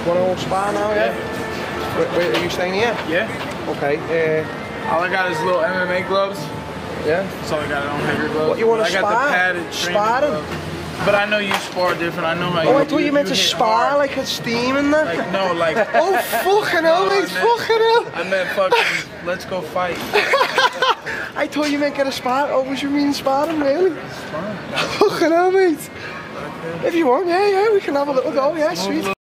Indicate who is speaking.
Speaker 1: Want to all spar now, yeah? Wait, are you staying here?
Speaker 2: Yeah.
Speaker 1: Okay.
Speaker 2: All I got is little MMA gloves.
Speaker 1: Yeah.
Speaker 2: That's all I got. I don't have your gloves.
Speaker 1: What, you want to spar?
Speaker 2: I got the padded training gloves. But I know you spar different. I know how you.
Speaker 1: Oh, I thought you meant to spar hard. Like a steam in there.
Speaker 2: Like, no, like.
Speaker 1: Oh, fucking hell, mate, fucking hell.
Speaker 2: I meant fucking, let's go fight.
Speaker 1: I thought you meant get a spar. Oh, was you mean sparring, really?
Speaker 2: It's fine.
Speaker 1: Fucking hell, mate. If you want, yeah, we can have a little go, yeah, sweet.